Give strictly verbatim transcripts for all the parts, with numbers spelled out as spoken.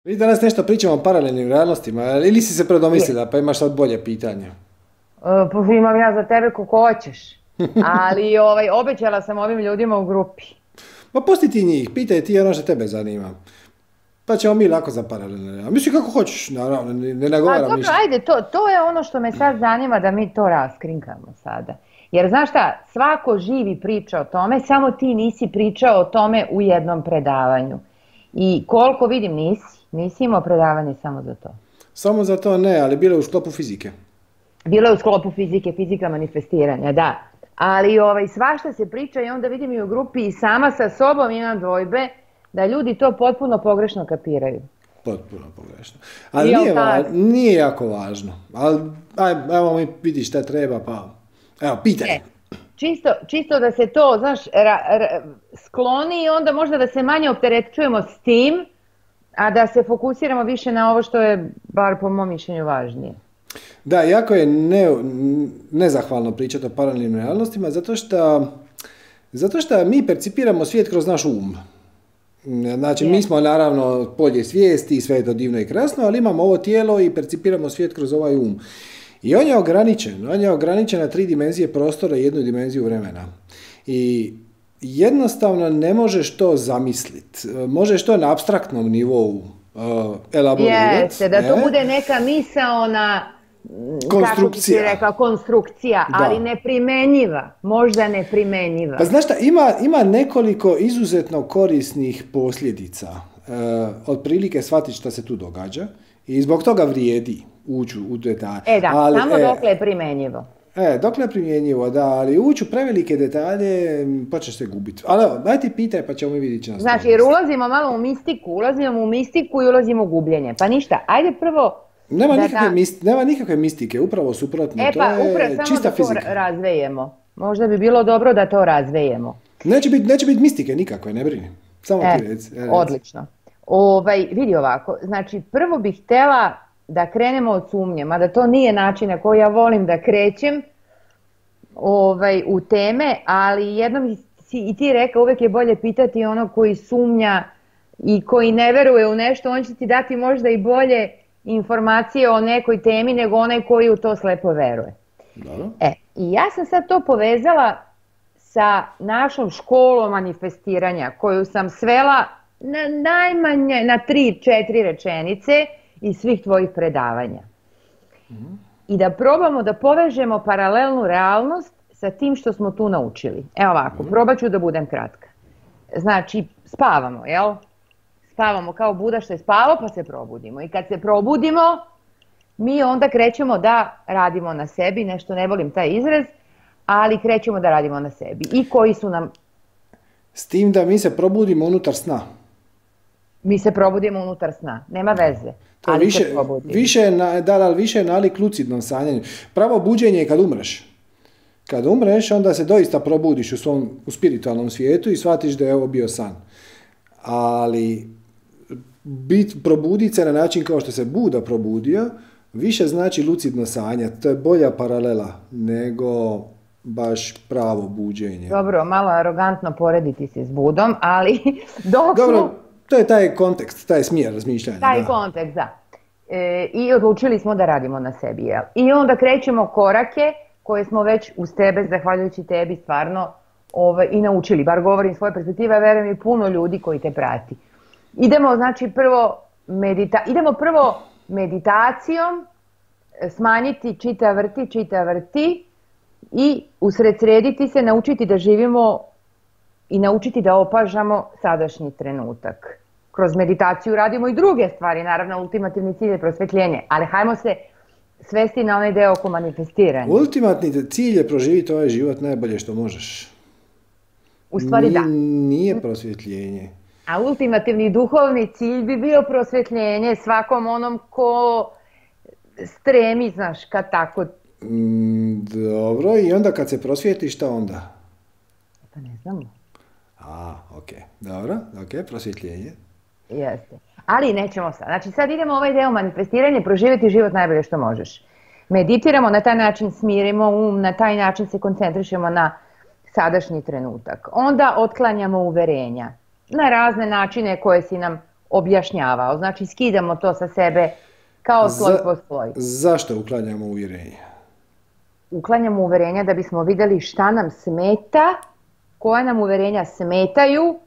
Vi danas nešto pričamo o paralelnim realnostima, ili si se predomislila pa imaš sad bolje pitanje? E, Pa imam ja za tebe kako hoćeš. Ali ovaj, obećala sam ovim ljudima u grupi. Pa pusti ti njih, pitaj ti ono što tebe zanima. Pa ćemo mi lako za paralelne realnosti. Misli kako hoćeš, naravno, ne, ne Pa nagovaram dobro, ništa. ajde, to, to je ono što me sad zanima da mi to raskrinkamo sada. Jer znaš šta, svako živi priča o tome, samo ti nisi pričao o tome u jednom predavanju. I koliko vidim nisi, nisi imao predavanje samo za to. Samo za to ne, ali bilo je u sklopu fizike. Bilo je u sklopu fizike, fizika manifestiranja, da. Ali ovaj, svašta se priča i onda vidim i u grupi i sama sa sobom imam dvojbe da ljudi to potpuno pogrešno kapiraju. Potpuno pogrešno. Ali Jel nije, va- tako? nije jako važno. Ali, aj, evo mi vidi šta treba, pa... Evo, pitaj. E, čisto, čisto da se to, znaš, ra- ra- skloni i onda možda da se manje opterećujemo s tim, a da se fokusiramo više na ovo što je, bar po mom mišljenju, važnije. Da, jako je ne, nezahvalno pričati o paralelnim realnostima, zato što, zato što mi percipiramo svijet kroz naš um. Znači, mi Je. smo naravno polje svijesti, sve je to divno i krasno, ali imamo ovo tijelo i percipiramo svijet kroz ovaj um. I on je ograničen, on je ograničen na tri dimenzije prostora i jednu dimenziju vremena. I jednostavno ne možeš to zamisliti. Možeš to na apstraktnom nivou uh, elaborirati. Jeste, da to bude neka misaona, mm, kako bi ti Konstrukcija. rekla, konstrukcija, Da. ali neprimenjiva, možda neprimenjiva. Pa znaš šta, ima, ima nekoliko izuzetno korisnih posljedica. E, otprilike shvatiti šta se tu događa i zbog toga vrijedi ući u detalje. E da, Ali, samo e, dokle je primenjivo. E, dokle je primjenjivo, da, ali ući u prevelike detalje m, pa ćeš se gubiti. Ali evo, daj ti pitaj pa ćemo mi vidjeti će nas to Znači, jer odvesti. ulazimo malo u mistiku, ulazimo u mistiku i ulazimo u gubljenje. Pa ništa, ajde prvo Nema da nikakve, ta... mist, nema nikakve mistike, upravo suprotno, E to pa, upravo je samo čista da to fizika. ra- razvejemo. Možda bi bilo dobro da to razvejemo. Neće biti neće bit mistike nikakve, ne brini. Samo E, ti reci. e, reci. odlično. Ovaj, vidi ovako, znači prvo bih htjela da krenemo od sumnje, mada to nije način na koji ja volim da krećem ovaj, u teme, ali jednom si i ti rekao, uvijek je bolje pitati ono koji sumnja i koji ne veruje u nešto, on će ti dati možda i bolje informacije o nekoj temi nego onaj koji u to slepo veruje. Dobro. E, i ja sam sad to povezala sa našom školom manifestiranja koju sam svela na najmanje na tri, četiri rečenice iz svih tvojih predavanja. I da probamo da povežemo paralelnu realnost sa tim što smo tu naučili. Evo ovako, probat ću da budem kratka. Znači, spavamo, jel? Spavamo kao Buda što je spavao pa se probudimo. I kad se probudimo, mi onda krećemo da radimo na sebi, nešto ne volim taj izraz, ali krećemo da radimo na sebi. I koji su nam, S tim da mi se probudimo unutar sna. mi se probudimo unutar sna, nema veze, To je ali više, se probudimo. više, je na- da, da, više je nalik lucidnom sanjanju. Pravo buđenje je kad umreš. Kad umreš, onda se doista probudiš u svom u spiritualnom svijetu i shvatiš da je ovo bio san. Ali bit, probudit se na način kao što se Buda probudio, više znači lucidno sanja. To je bolja paralela nego baš pravo buđenje. Dobro, malo arogantno porediti se s Budom, ali dok Dobro, smo to je taj kontekst, taj smjer razmišljanja. taj da. kontekst, da. E, I odlučili smo da radimo na sebi, jel? I onda krećemo korake koje smo već uz tebe, zahvaljujući tebi, stvarno ovaj, i naučili. Bar govorim svoje perspektive, a verujem i puno ljudi koji te prati. Idemo, znači, prvo, medita idemo prvo meditacijom, e, smanjiti čita vrti, čita vrti i usredsrediti se, naučiti da živimo i naučiti da opažamo sadašnji trenutak. Kroz meditaciju radimo i druge stvari, naravno ultimativni cilj je prosvjetljenje, ali hajmo se svesti na onaj deo oko manifestiranja. Ultimatni cilj je proživjeti ovaj život najbolje što možeš. U stvari da. Ni- Nije prosvjetljenje. A ultimativni duhovni cilj bi bio prosvjetljenje svakom onom ko stremi, znaš, kad tako, Mm, dobro, i onda kad se prosvjetiš, šta onda? pa ne znamo, A, ok, dobro, ok, prosvjetljenje. jeste. Ali nećemo sad. Znači sad idemo ovaj deo manifestiranja, proživjeti život najbolje što možeš. Meditiramo, na taj način smirimo um, na taj način se koncentrišemo na sadašnji trenutak. Onda otklanjamo uverenja na razne načine koje si nam objašnjavao. Znači skidamo to sa sebe kao sloj Za, po sloj. zašto uklanjamo uvjerenja? Uklanjamo uverenja da bismo vidjeli šta nam smeta, koja nam uverenja smetaju,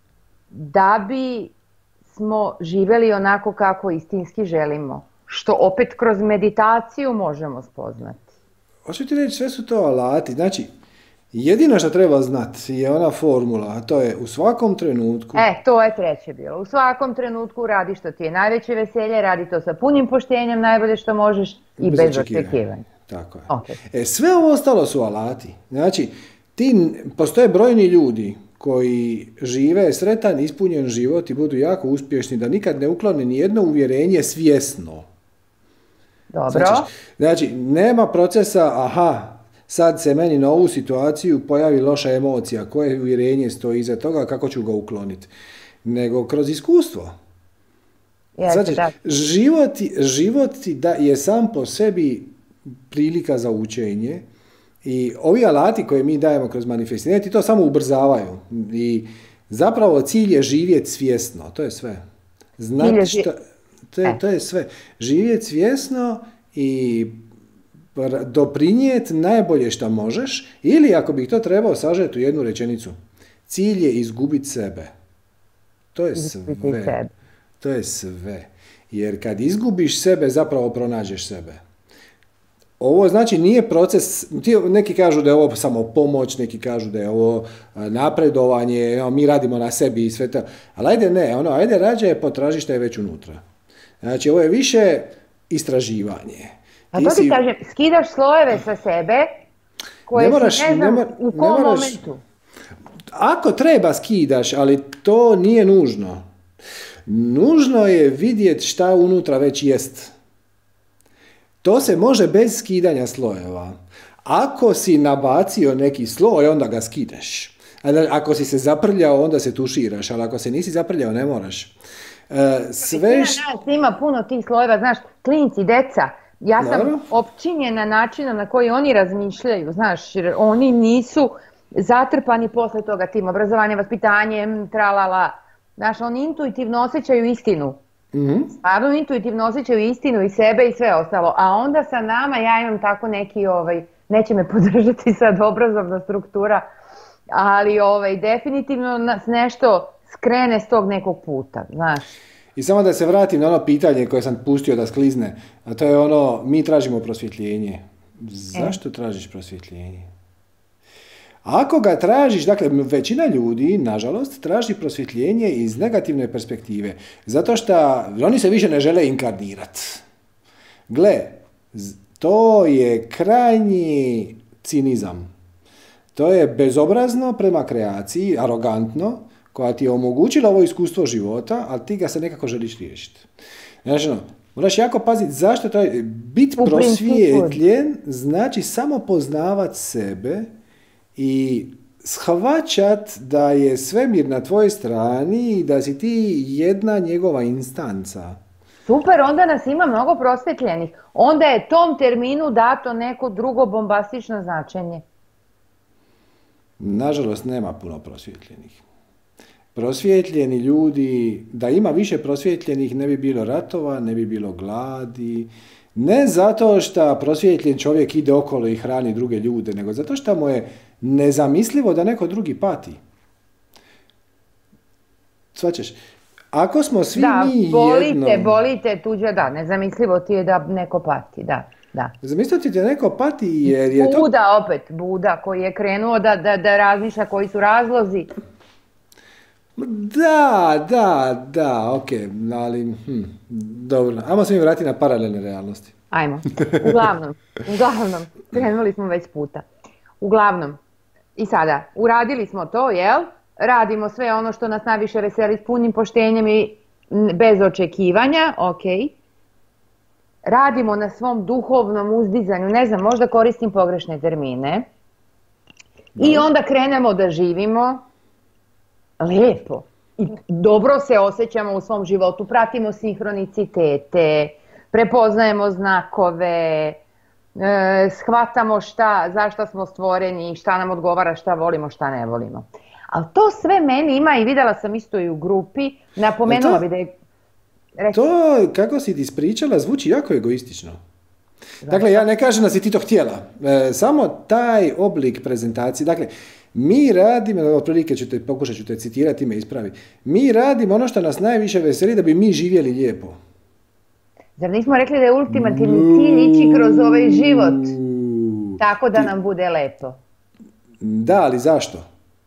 da bi smo živjeli onako kako istinski želimo. Što opet kroz meditaciju možemo spoznati. Hoću ti reći, sve su to alati. Znači, jedino što treba znati je ona formula, a to je u svakom trenutku... E, to je treće bilo. U svakom trenutku radi što ti je najveće veselje, radi to sa punim poštenjem, najbolje što možeš i bez, bez očekivanja. Tako je. Okay. E, sve ovo ostalo su alati. Znači, ti, postoje brojni ljudi koji žive sretan, ispunjen život i budu jako uspješni, da nikad ne uklone ni jedno uvjerenje svjesno. Dobro. Znači, znači, nema procesa, aha, sad se meni na ovu situaciju pojavi loša emocija, koje uvjerenje stoji iza toga, kako ću ga ukloniti. Nego kroz iskustvo. Znači, život, život da je sam po sebi prilika za učenje i ovi alati koje mi dajemo kroz manifestiranje ti to samo ubrzavaju. I zapravo cilj je živjeti svjesno, to je sve. Znati šta... To je, to je sve. Živjeti svjesno i doprinijeti najbolje što možeš, ili ako bih to trebao sažeti u jednu rečenicu, cilj je izgubiti sebe. To je sve. To je sve. Jer kad izgubiš sebe, zapravo pronađeš sebe. Ovo znači nije proces, neki kažu da je ovo samo pomoć, neki kažu da je ovo napredovanje, mi radimo na sebi i sve to, ali ajde ne, ono, ajde rađe potraži što je već unutra. Znači, ovo je više istraživanje. A to ti si... kažem, skidaš slojeve sa sebe, koje ne moraš, si ne znam ne mora, u kom ne moraš, momentu. Ako treba skidaš, ali to nije nužno. Nužno je vidjeti šta unutra već jest. To se može bez skidanja slojeva. Ako si nabacio neki sloj, onda ga skidaš. Ako si se zaprljao, onda se tuširaš, ali ako se nisi zaprljao, ne moraš. Uh, sve š... nas ima puno tih slojeva, znaš, klinci, deca, ja sam Naravno. opčinjena načinom na koji oni razmišljaju, znaš, jer oni nisu zatrpani posle toga tim obrazovanjem, vaspitanjem, tralala, znaš, oni intuitivno osjećaju istinu, mm-hmm. stvarno intuitivno osjećaju istinu i sebe i sve ostalo, a onda sa nama ja imam tako neki, ovaj, neće me podržati sad obrazovna struktura, ali ovaj, definitivno nas nešto skrene s tog nekog puta, znaš. I samo da se vratim na ono pitanje koje sam pustio da sklizne, a to je ono, mi tražimo prosvjetljenje. Zašto e. tražiš prosvjetljenje? Ako ga tražiš, dakle, većina ljudi, nažalost, traži prosvjetljenje iz negativne perspektive, zato što oni se više ne žele inkarnirati. Gle, to je krajnji cinizam. To je bezobrazno prema kreaciji, arogantno, koja ti je omogućila ovo iskustvo života, ali ti ga se nekako želiš riješiti. Znači, moraš jako paziti zašto to je. Biti prosvijetljen znači samo poznavat sebe i shvaćat da je svemir na tvojoj strani i da si ti jedna njegova instanca. Super, onda nas ima mnogo prosvjetljenih. Onda je tom terminu dato neko drugo bombastično značenje. Nažalost, nema puno prosvjetljenih. Prosvjetljeni ljudi, da ima više prosvjetljenih ne bi bilo ratova, ne bi bilo gladi, ne zato što prosvjetljen čovjek ide okolo i hrani druge ljude, nego zato što mu je nezamislivo da neko drugi pati. Shvaćaš? Ako smo svi da, mi bolite, jedno... Da, bolite tuđe, da, nezamislivo ti je da neko pati, da. Da. Zamislite ti da neko pati jer je to... Buda opet, Buda koji je krenuo da, da, da razmišlja koji su razlozi. Da, da, da, ok, ali, hm, dobro, ajmo se mi vratiti na paralelne realnosti. Ajmo, uglavnom, uglavnom, krenuli smo već puta. Uglavnom, i sada, uradili smo to, jel? Radimo sve ono što nas najviše veseli s punim poštenjem i bez očekivanja, ok. Radimo na svom duhovnom uzdizanju, ne znam, možda koristim pogrešne termine. I onda krenemo da živimo lijepo. I dobro se osjećamo u svom životu, pratimo sinhronicitete, prepoznajemo znakove, e, shvatamo šta, zašto smo stvoreni, šta nam odgovara, šta volimo, šta ne volimo. Ali to sve meni ima i vidjela sam isto i u grupi, napomenula to, bi da je... Reci. To, kako si ti ispričala, zvuči jako egoistično. Znači. Dakle, ja ne kažem da si ti to htjela, e, samo taj oblik prezentacije, dakle, mi radimo, otprilike ću te, pokušat ću te citirati, me ispravi, mi radimo ono što nas najviše veseli da bi mi živjeli lijepo. Zar nismo rekli da je ultimativni cilj ići kroz ovaj život, tako da nam bude lepo? Da, ali zašto?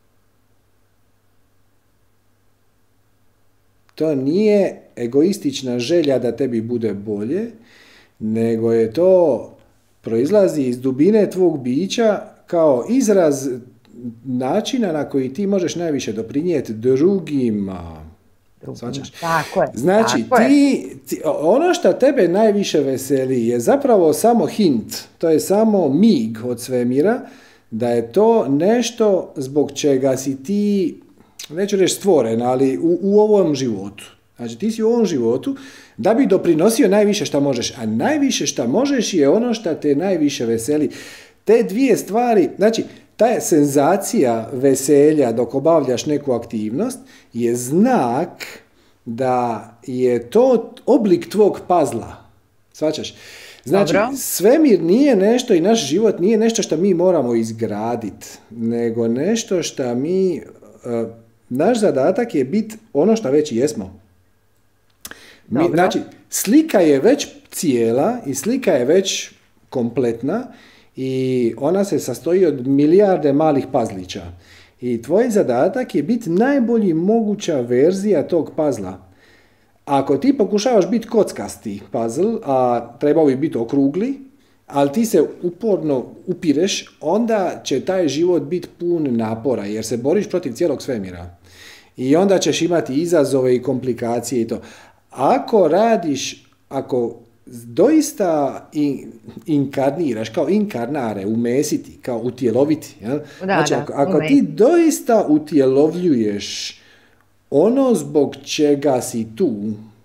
To nije egoistična želja da tebi bude bolje, nego je to proizlazi iz dubine tvog bića kao izraz načina na koji ti možeš najviše doprinijeti drugima. Drugima. Tako je. Znači, tako ti, je. ti, ono što tebe najviše veseli je zapravo samo hint, to je samo mig od svemira, da je to nešto zbog čega si ti, neću reći stvoren, ali u, u ovom životu. Znači, ti si u ovom životu da bi doprinosio najviše što možeš, a najviše što možeš je ono što te najviše veseli. Te dvije stvari, znači, ta senzacija veselja dok obavljaš neku aktivnost je znak da je to oblik tvog pazla. Shvaćaš? Znači, Dobro. Svemir nije nešto i naš život nije nešto što mi moramo izgraditi, nego nešto što mi, uh, naš zadatak je biti ono što već jesmo. Mi, znači, slika je već cijela i slika je već kompletna i ona se sastoji od milijarde malih pazlića. I tvoj zadatak je biti najbolji moguća verzija tog pazla. Ako ti pokušavaš biti kockasti puzzle, a trebao bi biti okrugli, ali ti se uporno upireš, onda će taj život biti pun napora, jer se boriš protiv cijelog svemira. I onda ćeš imati izazove i komplikacije i to. Ako radiš, ako doista in, inkarniraš, kao inkarnare, umesiti, kao utjeloviti, jel? Da, znači, ako, ako ti doista utjelovljuješ ono zbog čega si tu,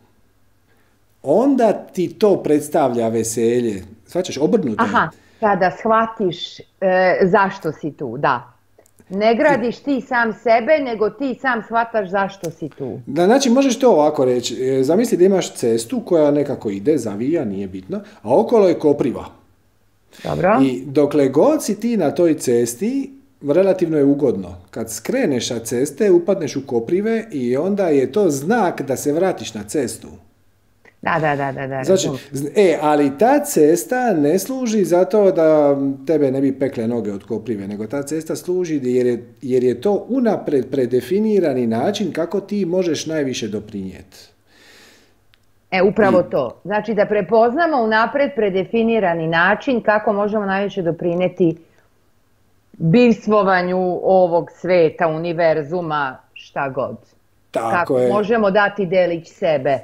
onda ti to predstavlja veselje. Shvaćaš, obrnuto. Aha, kada shvatiš e, zašto si tu, da. Ne gradiš ti sam sebe, nego ti sam shvataš zašto si tu. Da, znači, možeš to ovako reći. Zamisli da imaš cestu koja nekako ide, zavija, nije bitno, a okolo je kopriva. Dobro. I dokle god si ti na toj cesti, relativno je ugodno. Kad skreneš sa ceste, upadneš u koprive i onda je to znak da se vratiš na cestu. Da, da, da, da, da. Znači, e, ali ta cesta ne služi zato da tebe ne bi pekle noge od koprive, nego ta cesta služi jer je, jer je to unapred predefinirani način kako ti možeš najviše doprinijeti. E, upravo I, to. Znači da prepoznamo unapred predefinirani način kako možemo najviše doprinijeti bivstvovanju ovog sveta, univerzuma, šta god. Tako kako je. Možemo dati delić sebe.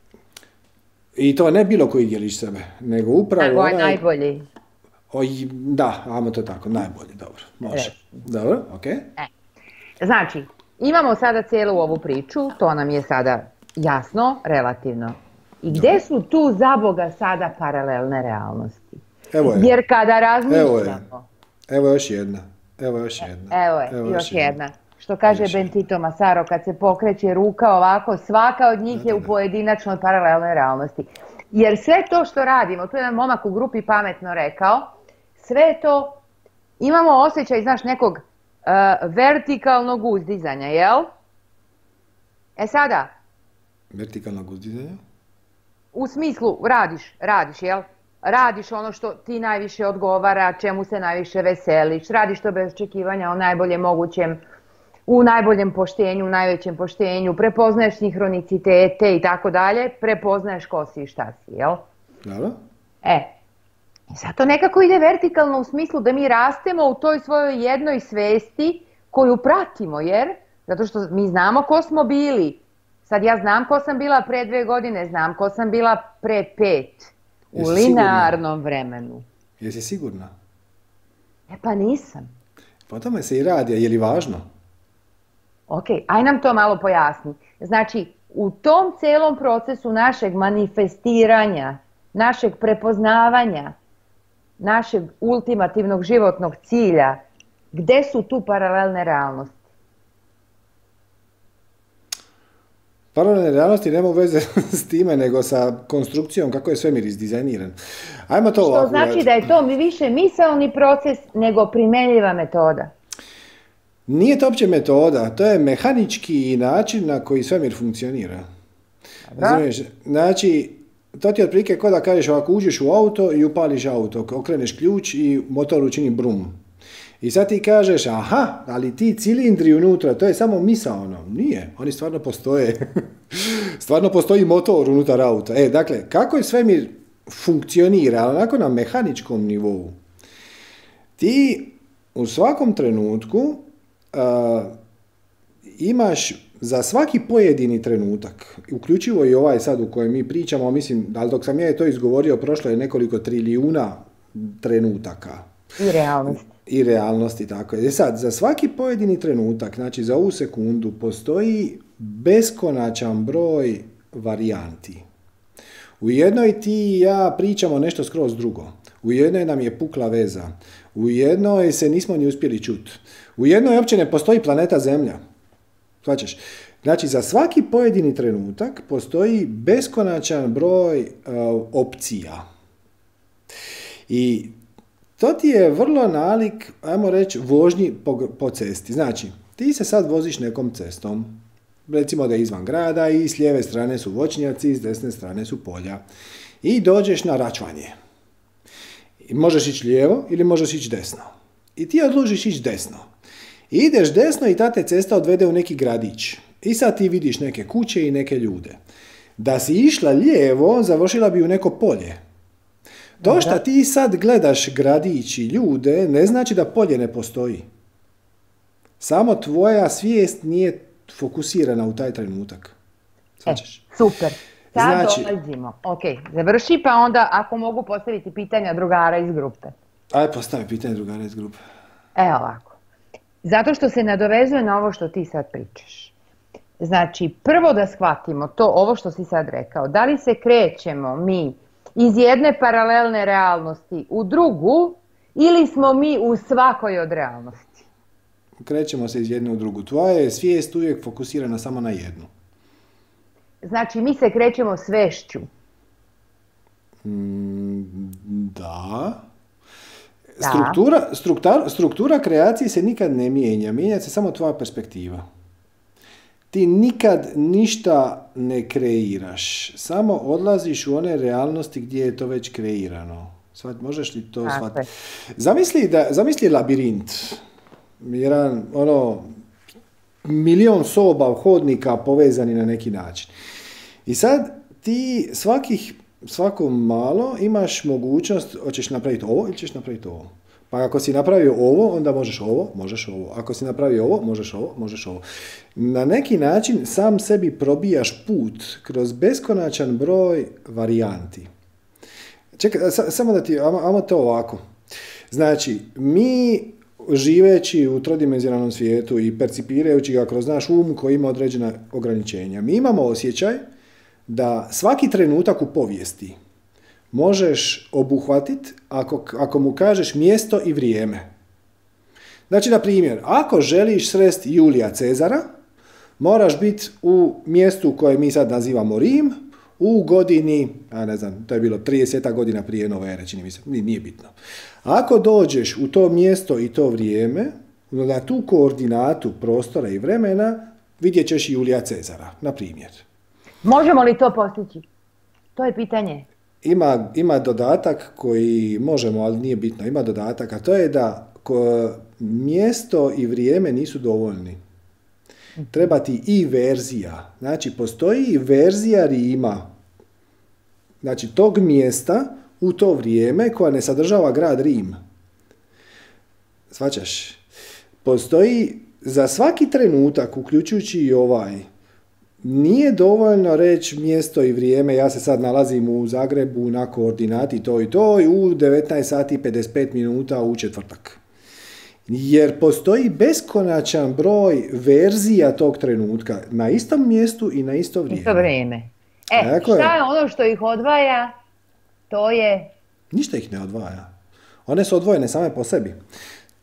I to ne bilo koji djelić sebe, nego upravo Tako onaj... najbolji. Oj, da, ajmo to tako, najbolji, dobro, može. E. Dobro, ok. E. Znači, imamo sada cijelu ovu priču, to nam je sada jasno, relativno. I gdje su tu za Boga sada paralelne realnosti? Evo je. Jer kada razmišljamo... Evo je, evo još jedna, evo još jedna. Evo je, evo još jedna. jedna. Što kaže Benito Massaro, kad se pokreće ruka ovako, svaka od njih je u pojedinačnoj paralelnoj realnosti. Jer sve to što radimo, tu je jedan momak u grupi pametno rekao, sve to, imamo osjećaj, znaš, nekog uh, vertikalnog uzdizanja, jel? E sada... Vertikalnog uzdizanja? U smislu, radiš, radiš, jel? Radiš ono što ti najviše odgovara, čemu se najviše veseliš, radiš to bez očekivanja o najboljem mogućem, u najboljem poštenju, u najvećem poštenju, prepoznaješ sinhronicitete i tako dalje, prepoznaješ ko si i šta si, jel? Dobro. E, zato nekako ide vertikalno u smislu da mi rastemo u toj svojoj jednoj svesti koju pratimo, jer, zato što mi znamo ko smo bili. Sad ja znam ko sam bila pre dve godine, znam ko sam bila pre pet, u Jesi linearnom sigurna? vremenu. Jesi sigurna? E pa nisam. Po tome se i radi, a je li važno? Ok, aj nam to malo pojasni. Znači, u tom celom procesu našeg manifestiranja, našeg prepoznavanja, našeg ultimativnog životnog cilja, gde su tu paralelne realnosti? Paralelne realnosti nema veze s time, nego sa konstrukcijom kako je svemir izdizajniran. Ajmo to Što ovako znači gledati. da je to mi više misaoni proces nego primjenjiva metoda? Nije to uopće metoda, to je mehanički način na koji svemir funkcionira. Razumiješ? Znači, to ti je otprilike kao da kažeš ovako, uđeš u auto i upališ auto, okreneš ključ i motor učini brum. I sad ti kažeš, aha, ali ti cilindri unutra, to je samo misaono. Nije, oni stvarno postoje. Stvarno postoji motor unutar auta. E, dakle, kako je svemir funkcionira, onako na mehaničkom nivou, ti u svakom trenutku uh, imaš za svaki pojedini trenutak, uključivo i ovaj sad u kojem mi pričamo, mislim, ali dok sam ja to izgovorio, prošlo je nekoliko trilijuna trenutaka. I realnosti. I realnosti, tako je. Sad, za svaki pojedini trenutak, znači za ovu sekundu, postoji beskonačan broj varijanti. U jednoj ti i ja pričamo nešto skroz drugo. U jednoj nam je pukla veza. U jednoj se nismo ni uspjeli čuti. U jednoj uopće ne postoji planeta Zemlja. Shvaćaš? Znači, za svaki pojedini trenutak postoji beskonačan broj uh, opcija. I to ti je vrlo nalik, ajmo reći, vožnji po, po cesti. Znači, ti se sad voziš nekom cestom, recimo da je izvan grada i s lijeve strane su voćnjaci, s desne strane su polja. I dođeš na račvanje. I možeš ići lijevo ili možeš ići desno. I ti odlučiš ići desno. I ideš desno i ta te cesta odvede u neki gradić. I sad ti vidiš neke kuće i neke ljude. Da si išla lijevo, završila bi u neko polje. To što ti sad gledaš gradić i ljude, ne znači da polje ne postoji. Samo tvoja svijest nije fokusirana u taj trenutak. E, super. Sad znači, dolazimo. Ok, završi pa onda ako mogu postaviti pitanja drugara iz grupe. Aj, postavi pitanje drugara iz grupe. Evo ovako. Zato što se nadovezuje na ovo što ti sad pričaš. Znači, prvo da shvatimo to, ovo što si sad rekao. Da li se krećemo mi iz jedne paralelne realnosti u drugu ili smo mi u svakoj od realnosti? Krećemo se iz jedne u drugu. Tvoja je svijest uvijek fokusirana samo na jednu. Znači, mi se krećemo svešću. Mm, da. Struktura, struktura, struktura kreacije se nikad ne mijenja. Mijenja se samo tvoja perspektiva. Ti nikad ništa ne kreiraš. Samo odlaziš u one realnosti gdje je to već kreirano. Svat, možeš li to shvatiti? Zamisli, da, zamisli labirint. Jedan, ono, milion soba, hodnika povezani na neki način. I sad ti svakih, svako malo imaš mogućnost, hoćeš napraviti ovo ili ćeš napraviti ovo. Pa ako si napravio ovo, onda možeš ovo, možeš ovo. Ako si napravio ovo, možeš ovo, možeš ovo. Na neki način sam sebi probijaš put kroz beskonačan broj varijanti. Čekaj, samo da ti, ajmo to ovako. Znači, mi živeći u trodimenzionalnom svijetu i percipirajući ga kroz naš um koji ima određena ograničenja, mi imamo osjećaj da svaki trenutak u povijesti možeš obuhvatiti ako, ako mu kažeš mjesto i vrijeme. Znači, na primjer, ako želiš sresti Julija Cezara, moraš biti u mjestu koje mi sad nazivamo Rim, u godini, a ne znam, to je bilo trideset godina prije nove ere, čini mi se, nije bitno. Ako dođeš u to mjesto i to vrijeme, na tu koordinatu prostora i vremena, vidjet ćeš Julija Cezara, na primjer. Možemo li to postići? To je pitanje. Ima, ima dodatak koji možemo, ali nije bitno, ima dodatak, a to je da ko, mjesto i vrijeme nisu dovoljni. Treba ti i verzija. Znači, postoji i verzija Rima. Znači, tog mjesta u to vrijeme koja ne sadržava grad Rim. Shvaćaš? Postoji za svaki trenutak, uključujući i ovaj, nije dovoljno reći mjesto i vrijeme, ja se sad nalazim u Zagrebu na koordinati to i to i u devetnaest sati i pedeset pet minuta u četvrtak. Jer postoji beskonačan broj verzija tog trenutka na istom mjestu i na isto vrijeme. Isto vrijeme. E, Eko šta je. je ono što ih odvaja? To je... Ništa ih ne odvaja. One su odvojene same po sebi.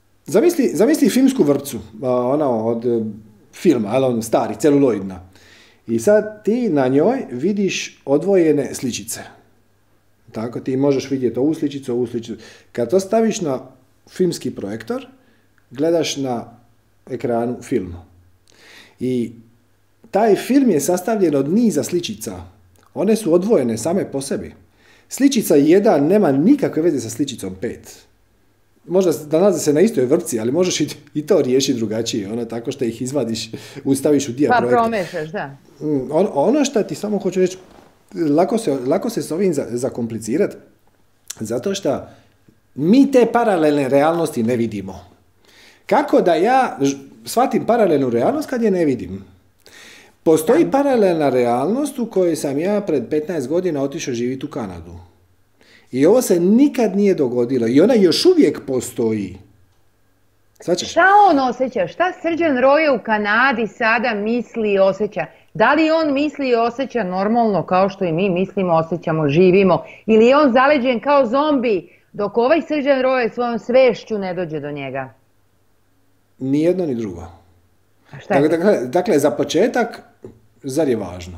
Zamisli, zamisli filmsku vrpcu, ona od filma, ali on stari, celuloidna. I sad ti na njoj vidiš odvojene sličice. Tako, ti možeš vidjeti ovu sličicu, ovu sličicu. Kad to staviš na filmski projektor, gledaš na ekranu film. I taj film je sastavljen od niza sličica. One su odvojene same po sebi. Sličica jedan nema nikakve veze sa sličicom pet. Možda nalaze se na istoj vrpci, ali možeš i, i to riješiti drugačije. Ono tako što ih izvadiš, ustaviš u dio pa projekta. Pa promešaš, da. On, ono što ti samo hoću reći, lako se, lako se s ovim za, zakomplicirati, zato što mi te paralelne realnosti ne vidimo. Kako da ja shvatim paralelnu realnost kad je ne vidim? Postoji paralelna realnost u kojoj sam ja pred petnaest godina otišao živjeti u Kanadu. I ovo se nikad nije dogodilo. I ona još uvijek postoji. Svačaš? Šta on osjeća? Šta Srđan Roje u Kanadi sada misli i osjeća? Da li on misli i osjeća normalno kao što i mi mislimo, osjećamo, živimo? Ili je on zaleđen kao zombi dok ovaj Srđan Roje svojom svešću ne dođe do njega? Ni jedno ni drugo. A šta je? Dakle, dakle, za početak, zar je važno?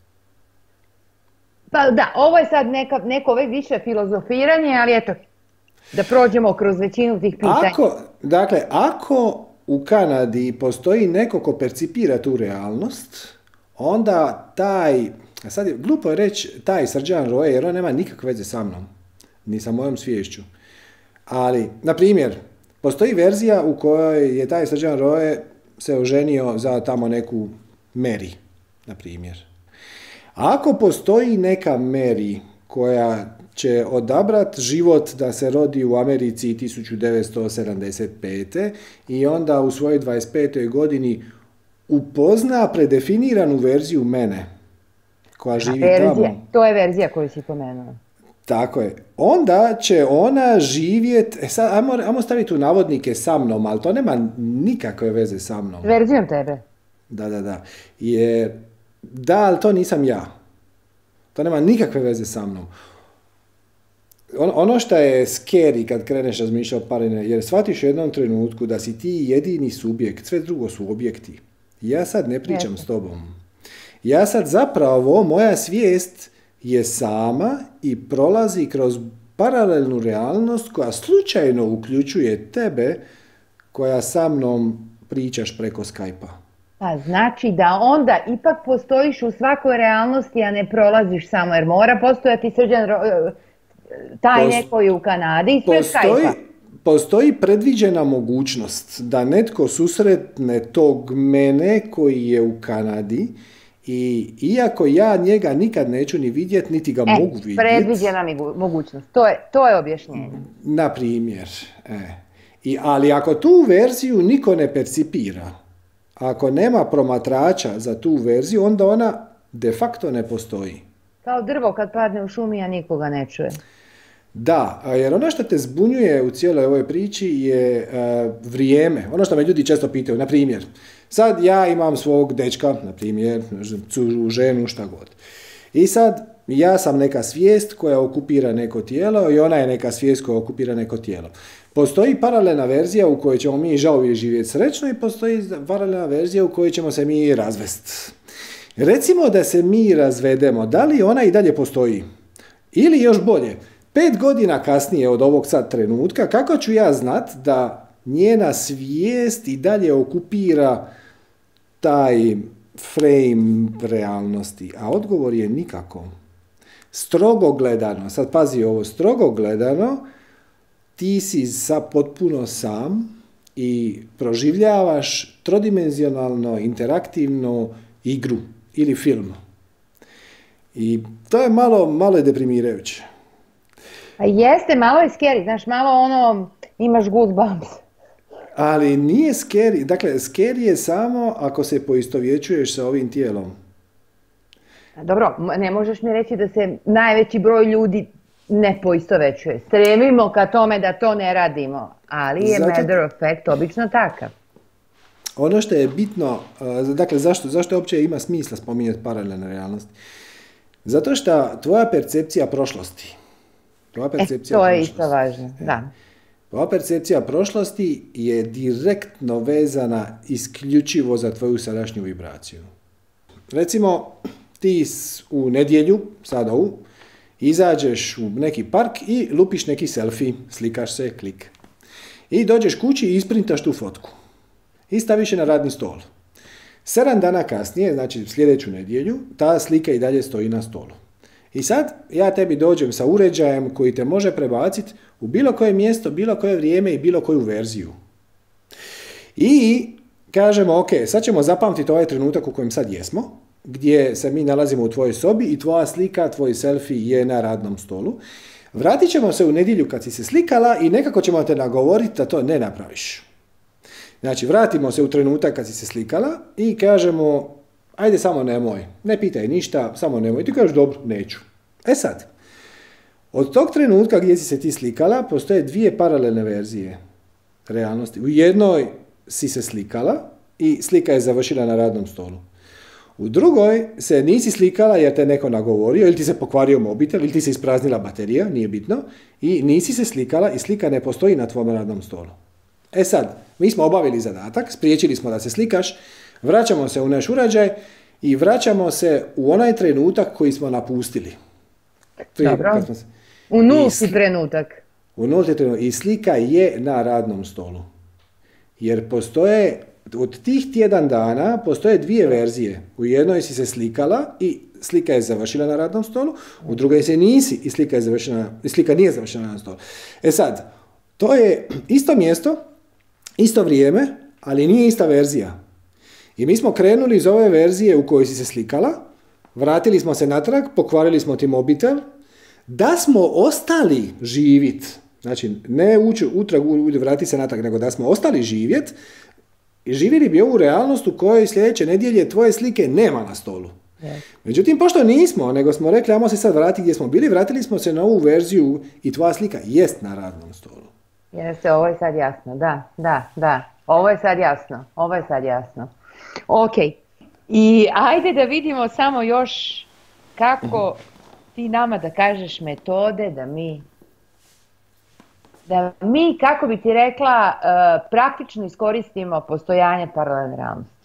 Pa da, ovo je sad neka, neko više filozofiranje, ali eto, da prođemo kroz većinu tih pitanja. Ako, dakle, ako u Kanadi postoji neko ko percipira tu realnost, onda taj, sad je glupo je reći taj Srđan Roje, jer on nema nikakve veze sa mnom, ni sa mojom sviješću. Ali, na primjer, postoji verzija u kojoj je taj Srđan Roje se oženio za tamo neku Mary, na primjer. Ako postoji neka Mary koja će odabrat život da se rodi u Americi tisuću devetsto sedamdeset pete i onda u svojoj dvadeset petoj godini upozna predefiniranu verziju mene koja živi verzija. tamo. To je verzija koju si pomenuo. Tako je. Onda će ona živjeti, e sad, ajmo, ajmo staviti u navodnike sa mnom, ali to nema nikakve veze sa mnom. Verzijom tebe. Da, da, da. Jer, da, ali to nisam ja. To nema nikakve veze sa mnom. On, ono što je scary kad kreneš razmišljati o paralelne, jer shvatiš u jednom trenutku da si ti jedini subjekt, sve drugo su objekti. Ja sad ne pričam Jeste. s tobom. Ja sad zapravo, moja svijest je sama i prolazi kroz paralelnu realnost koja slučajno uključuje tebe koja sa mnom pričaš preko Skype-a. Pa znači da onda ipak postojiš u svakoj realnosti, a ne prolaziš samo, jer mora postojati Srđan Ro- taj Post, neko je u Kanadi i sve Skype-a. Postoji predviđena mogućnost da netko susretne tog mene koji je u Kanadi i iako ja njega nikad neću ni vidjeti, niti ga e, mogu vidjeti. Predviđena mi mogućnost, to je, to je objašnjenje. Na primjer. E. I, ali ako tu verziju niko ne percipira, ako nema promatrača za tu verziju, onda ona de facto ne postoji. Kao drvo kad padne u šumi, a nikoga ne čuje. Da, jer ono što te zbunjuje u cijeloj ovoj priči je uh, vrijeme. Ono što me ljudi često pitaju, na primjer, sad ja imam svog dečka, na primjer, cužu, ženu, šta god. I sad ja sam neka svijest koja okupira neko tijelo i ona je neka svijest koja okupira neko tijelo. Postoji paralelna verzija u kojoj ćemo mi žao živjeti srećno i postoji paralelna verzija u kojoj ćemo se mi razvesti. Recimo da se mi razvedemo, da li ona i dalje postoji? Ili još bolje, pet godina kasnije od ovog sad trenutka, kako ću ja znat da njena svijest i dalje okupira taj frame realnosti? A odgovor je nikako. Strogo gledano, sad pazi ovo, strogo gledano, ti si sa potpuno sam i proživljavaš trodimenzionalno, interaktivnu igru ili film. I to je malo, malo je deprimirajuće. A jeste, malo je scary, znaš, malo ono, imaš goosebumps. Ali nije scary, dakle, scary je samo ako se poistovjećuješ sa ovim tijelom. Dobro, ne možeš mi reći da se najveći broj ljudi ne poistovećuje. Stremimo ka tome da to ne radimo, ali je Zato... matter of fact obično takav. Ono što je bitno, dakle, zašto, zašto uopće ima smisla spominjati paralelne realnosti? Zato što tvoja percepcija prošlosti, tvoja percepcija e, to je prošlosti, isto važno, da. Tvoja percepcija prošlosti je direktno vezana isključivo za tvoju sadašnju vibraciju. Recimo, ti u nedjelju, sad ovu, izađeš u neki park i lupiš neki selfie, slikaš se, klik. I dođeš kući i isprintaš tu fotku. I staviš je na radni stol. Sedam dana kasnije, znači sljedeću nedjelju, ta slika i dalje stoji na stolu. I sad ja tebi dođem sa uređajem koji te može prebaciti u bilo koje mjesto, bilo koje vrijeme i bilo koju verziju. I kažemo, ok, sad ćemo zapamtiti ovaj trenutak u kojem sad jesmo, gdje se mi nalazimo u tvojoj sobi i tvoja slika, tvoj selfie je na radnom stolu. Vratit ćemo se u nedjelju kad si se slikala i nekako ćemo te nagovoriti da to ne napraviš. Znači, vratimo se u trenutak kad si se slikala i kažemo, ajde samo nemoj, ne pitaj ništa, samo nemoj. Ti kažeš, dobro, neću. E sad, od tog trenutka gdje si se ti slikala, postoje dvije paralelne verzije realnosti. U jednoj si se slikala i slika je završila na radnom stolu. U drugoj se nisi slikala jer te neko nagovorio, ili ti se pokvario mobitel, ili ti se ispraznila baterija, nije bitno, i nisi se slikala i slika ne postoji na tvom radnom stolu. E sad, mi smo obavili zadatak, spriječili smo da se slikaš, vraćamo se u naš uređaj i vraćamo se u onaj trenutak koji smo napustili. Dobro, smo se... u nulti trenutak. U nulti trenutak. I slika je na radnom stolu. Jer postoje, od tih tjedan dana, postoje dvije verzije. U jednoj si se slikala i slika je završila na radnom stolu, u drugoj se nisi i slika, je završila, i slika nije završila na radnom stolu. E sad, to je isto mjesto, isto vrijeme, ali nije ista verzija. I mi smo krenuli iz ove verzije u kojoj si se slikala, vratili smo se natrag, pokvarili smo ti mobitel, da smo ostali živit, znači ne ući utrag, vrati se natrag, nego da smo ostali živjet, i živjeli bi ovu realnost u kojoj sljedeće nedjelje tvoje slike nema na stolu. Yes. Međutim, pošto nismo, nego smo rekli, ajmo se sad vratiti gdje smo bili, vratili smo se na ovu verziju i tvoja slika jest na radnom stolu. Jeste, ovo je sad jasno, da, da, da. Ovo je sad jasno, ovo je sad jasno. Ok, i ajde da vidimo samo još kako ti nama da kažeš metode da mi, da mi, kako bi ti rekla, praktično iskoristimo postojanje paralelne realnosti.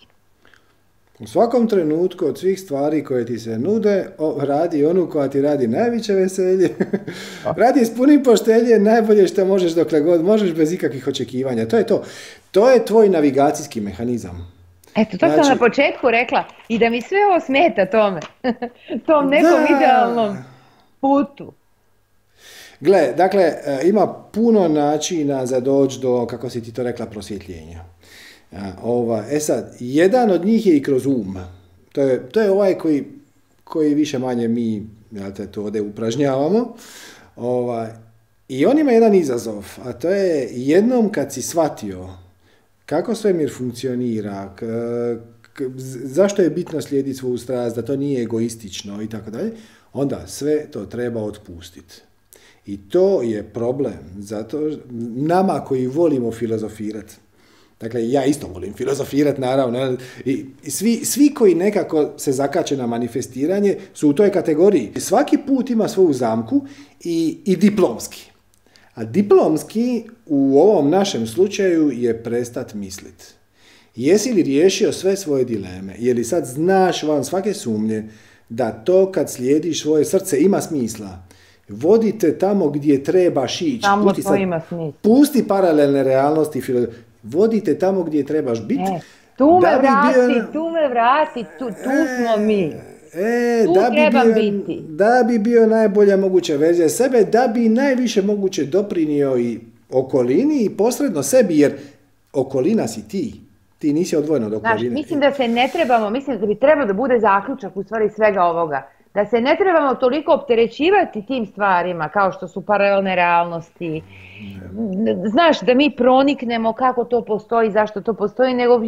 U svakom trenutku od svih stvari koje ti se nude, o, radi onu koja ti radi najveće veselje, radi s punim poštenje, najbolje što možeš dokle god možeš bez ikakvih očekivanja. To je to. To je tvoj navigacijski mehanizam. Eto, to znači, sam na početku rekla i da mi sve ovo smeta tome, tom nekom da. idealnom putu. Gle, dakle, ima puno načina za doći do, kako si ti to rekla, prosvjetljenja. Ova, e sad, jedan od njih je i kroz um. To je, to je ovaj koji, koji više manje mi ja te, to ovdje upražnjavamo. Ova, I on ima jedan izazov, a to je jednom kad si shvatio kako svemir funkcionira, k, k, zašto je bitno slijediti svoju strast, da to nije egoistično i tako dalje, onda sve to treba otpustiti. I to je problem, zato nama koji volimo filozofirati. Dakle, ja isto volim filozofirati, naravno, i svi, svi koji nekako se zakače na manifestiranje su u toj kategoriji. Svaki put ima svoju zamku i, i diplomski. A diplomski u ovom našem slučaju je prestat misliti. Jesi li riješio sve svoje dileme? Je li sad znaš van svake sumnje da to kad slijediš svoje srce ima smisla? Vodite tamo gdje trebaš ići. Tamo pusti, to sad, ima smisla. Pusti paralelne realnosti. Vodite tamo gdje trebaš biti. E, tu me vrati, bio... tu me vrati, tu, tu e, smo mi. E, tu da bi trebam bio, biti. Da bi bio najbolja moguća verzija sebe, da bi najviše moguće doprinio i okolini i posredno sebi, jer okolina si ti. Ti nisi odvojena od okoline. Znaš, mislim da se ne trebamo, mislim da bi trebao da bude zaključak u stvari svega ovoga. Da se ne trebamo toliko opterećivati tim stvarima kao što su paralelne realnosti. Znaš, da mi proniknemo kako to postoji, zašto to postoji, nego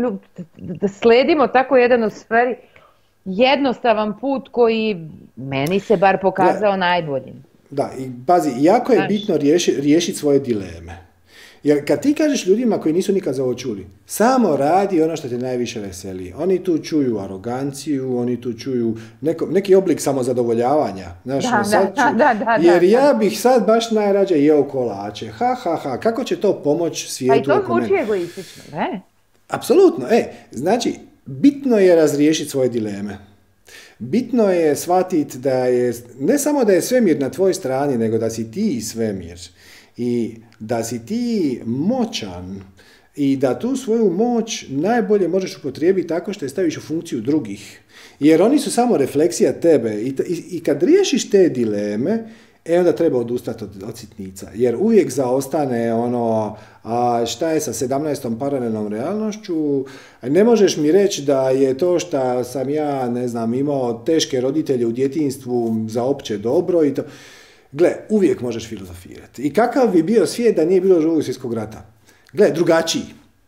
da sledimo tako jedan u stvari jednostavan put koji meni se bar pokazao da, najboljim. Da, i pazi, jako je Znaš. bitno riješi, riješiti svoje dileme. Jer kad ti kažeš ljudima koji nisu nikad za ovo čuli, samo radi ono što te najviše veseli. Oni tu čuju aroganciju, oni tu čuju neko, neki oblik samozadovoljavanja. Znaš, da, sad da, ču, da, da, jer da, ja bih sad baš najrađe jeo kolače. Ha, ha, ha, kako će to pomoći svijetu? Pa i to zvuči egoistično, ne? Apsolutno, e, znači, bitno je razriješiti svoje dileme. Bitno je shvatiti da je, ne samo da je svemir na tvojoj strani, nego da si ti svemir. I da si ti moćan i da tu svoju moć najbolje možeš upotrijebiti tako što je staviš u funkciju drugih. Jer oni su samo refleksija tebe. I, i, i kad riješiš te dileme, e onda treba odustati od, od sitnica. Jer uvijek zaostane ono, a šta je sa sedamnaestom paralelnom realnošću, ne možeš mi reći da je to što sam ja, ne znam, imao teške roditelje u djetinjstvu za opće dobro i to. Gle, uvijek možeš filozofirati. I kakav bi bio svijet da nije bilo Drugog svjetskog rata? Gle, drugačiji.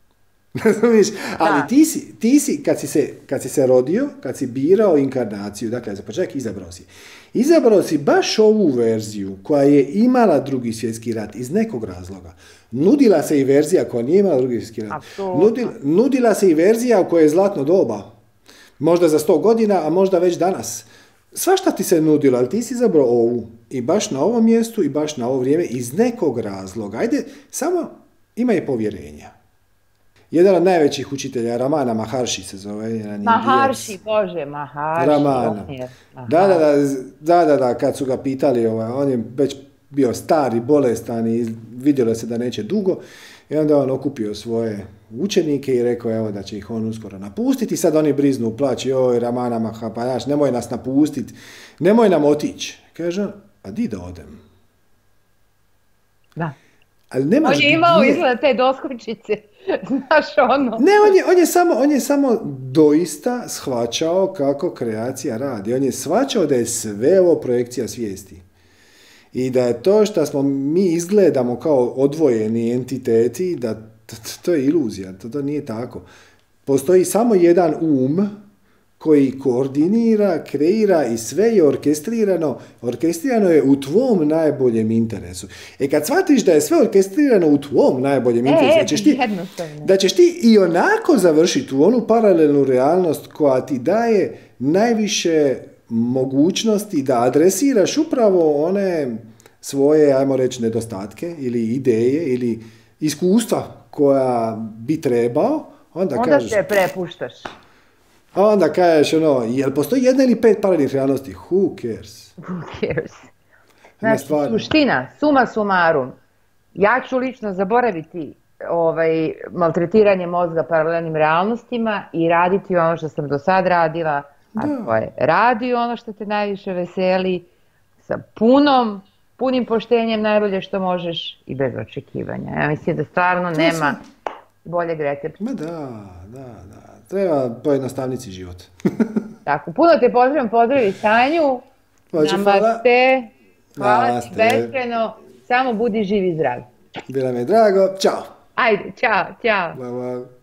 Ali ti si, ti si, kad si, se, kad si se rodio, kad si birao inkarnaciju, dakle, za početak izabrao si. Izabrao si baš ovu verziju koja je imala Drugi svjetski rat iz nekog razloga. Nudila se i verzija koja nije imala Drugi svjetski rat. Nudila, nudila se i verzija u kojoj je zlatno doba. Možda za sto godina, a možda već danas. Svašta ti se nudilo, ali ti si izabrao ovu. I baš na ovom mjestu i baš na ovo vrijeme iz nekog razloga. Ajde, samo imaj povjerenja. Jedan od najvećih učitelja, Ramana Maharshi se zove. Maharshi, Bože, Maharshi. Ramana. Da, da, da, da, da, da, kad su ga pitali, ovaj, on je već bio star i bolestan i vidjelo se da neće dugo. I onda on okupio svoje učenike i rekao, evo, da će ih on uskoro napustiti. Sad oni briznu u plać, joj, Ramana Maharshi, pa znaš, nemoj nas napustiti, nemoj nam otići. Kaže on, a di da odem? Da. Ali nemaš on je imao gdje... izgleda te doskočice, znaš ono. Ne, on je, on, je samo, on je samo doista shvaćao kako kreacija radi. On je shvaćao da je sve ovo projekcija svijesti. I da je to što smo mi izgledamo kao odvojeni entiteti, da to, to je iluzija, to, to nije tako. Postoji samo jedan um koji koordinira, kreira i sve je orkestrirano. Orkestrirano je u tvom najboljem interesu. E kad shvatiš da je sve orkestrirano u tvom najboljem e, interesu, e, da, ćeš ti, da ćeš ti i onako završiti u onu paralelnu realnost koja ti daje najviše mogućnosti da adresiraš upravo one svoje, ajmo reći, nedostatke ili ideje ili iskustva koja bi trebao, onda, onda kažeš... se prepuštaš. A onda kažeš, ono, jel postoji jedna ili pet paralelnih realnosti? Who cares? Who cares? Znači, suština, suma sumarum, ja ću lično zaboraviti ovaj, maltretiranje mozga paralelnim realnostima i raditi ono što sam do sad radila, a da. To je radi ono što te najviše veseli, sa punom, punim poštenjem najbolje što možeš i bez očekivanja. Ja mislim da stvarno to nema sam... boljeg recepta. Ma da, da, da. Treba pojednostavnici život. Tako, puno te pozdravim, pozdravi Sanju. Namaste. Hvala ti beskreno. Samo budi živ i zdrav. Bilo mi je drago. Ćao. Ajde, ćao, ćao. Bye, bye.